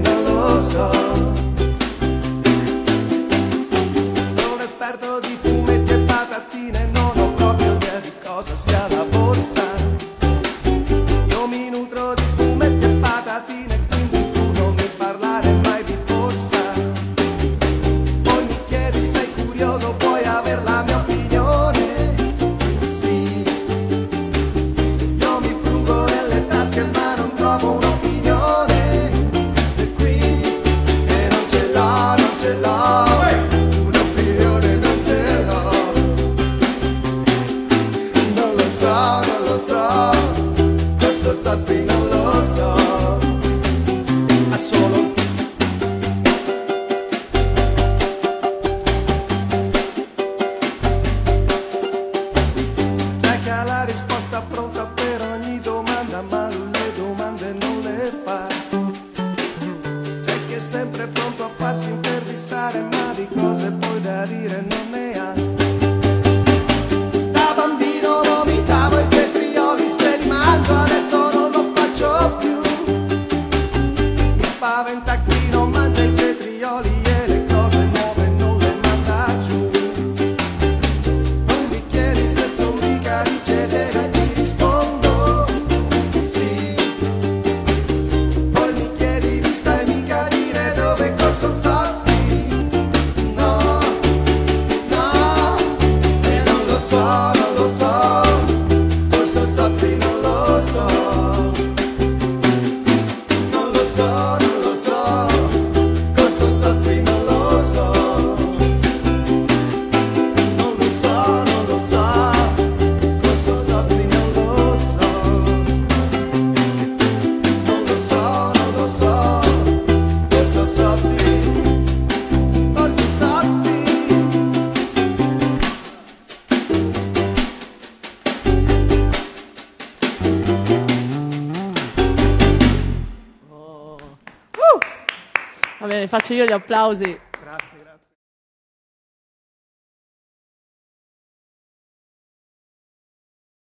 non lo so. Sono esperto di fumetti e patatine, non ho proprio idea di cosa sia la borsa. Io mi nutro di fumetti e patatine, quindi tu non mi parlare mai di borsa. Poi mi chiedi, sei curioso, puoi aver la mia opinione? Sì, io mi frugo nelle tasche ma non trovo un'opinione. E qui, e non ce l'ho, non ce l'ho, un'opinione non ce l'ho. Non lo so, non lo so, questo Sozzi non lo so. Ma solo c'è che ha la risposta pronta per ogni domanda, ma lui le domande non le fa. C'è chi è sempre pronto a farsi intervistare, ma di cose poi da dire non ne ha. Da bambino vomitavo i cetrioli, se li mangio adesso non lo faccio più. Mi spaventa chi non mangia i cetrioli e le cose nuove non le manda giù. Non mi chiedi se son mica di Cesena e ti rispondo sì. Poi mi chiedi, mi sai mica dire dove è corso Sozzi? No, no, e non lo so, non lo so, corso Sozzi non lo so. Non lo so, non lo so, corso Sozzi non lo so. Non lo so, non lo so, corso Sozzi non lo so. Non lo so, non lo so, corso Sozzi, corso Sozzi. Va bene, faccio io gli applausi.